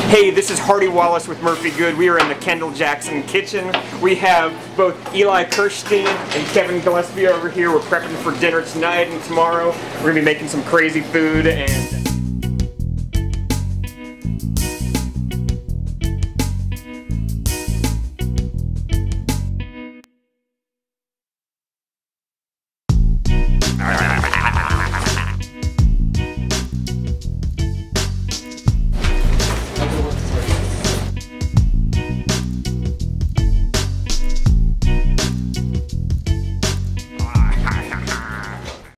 Hey, this is Hardy Wallace with Murphy-Goode. We are in the Kendall-Jackson kitchen. We have both Eli Kirshtein and Kevin Gillespie over here. We're prepping for dinner tonight and tomorrow. We're going to be making some crazy food and